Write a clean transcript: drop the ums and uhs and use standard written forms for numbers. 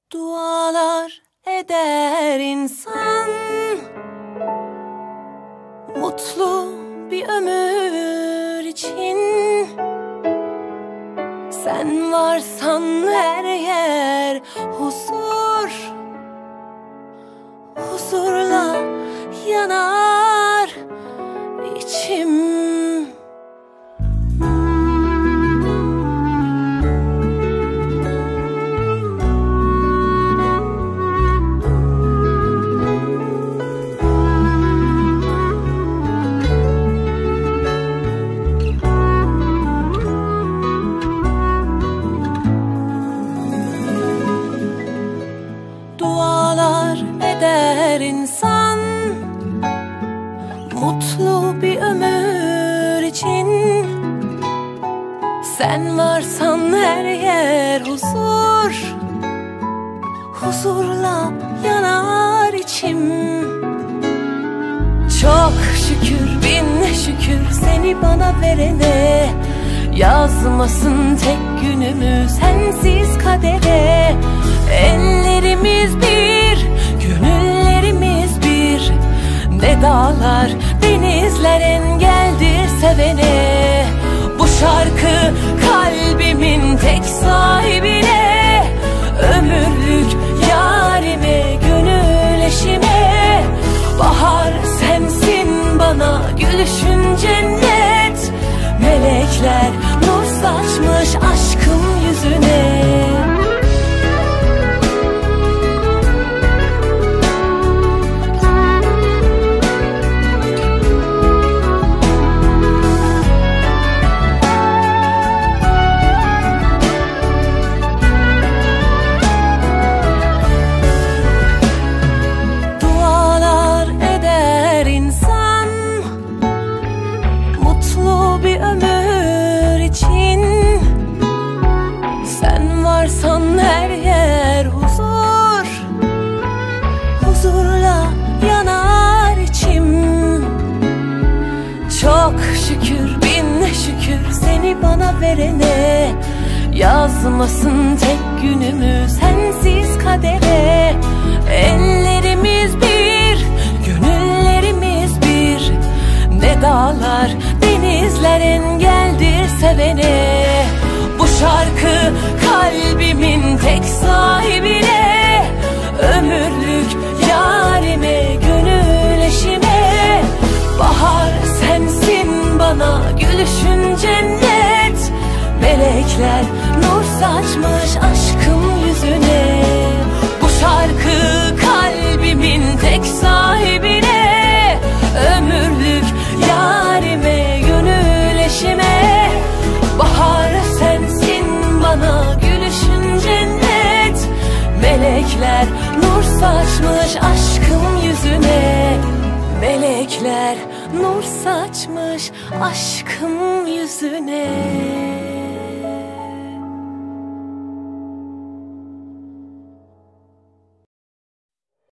Dualar eder insan, mutlu bir ömür için. Sen varsan her yer huzur, huzurla yanar içim. Dualar eder insan, mutlu bir ömür için. Sen varsan her yer huzur, huzurla yanar içim. Çok şükür, bin şükür seni bana verene. Yazmasın tek günümü sensiz kadere. Ellerimiz bir, gönüllerimiz bir. Ne dağlar, denizler engeldir sevene. Bu şarkı kalbimin tek sahibine. Ömürlük yarime, gönül eşime. Bahar sensin bana, gülüşün cennet. Melekler nur saçmış aşkım yüzüne. Dualar eder insan, mutlu bir ömür için. Sen varsan her yer huzur, huzurla yanar içim. Çok şükür, bin şükür seni bana verene. Yazmasın tek günümü sensiz kadere. Ellerimiz bir, gönüllerimiz bir. Ne dağlar, denizler engeldir sevene. Bu şarkı kalbimin tek sahibine. Ömürlük yarime, gönül eşime. Bahar sensin bana, gülüşün cennet. Melekler nur saçmış aşkım yüzüne. Bu şarkı kalbimin tek sahibine. Ömürlük yarime, gönül eşime. Bahar sensin bana, gülüşün cennet. Melekler nur saçmış aşkım yüzüne. Melekler nur saçmış aşkım yüzüne.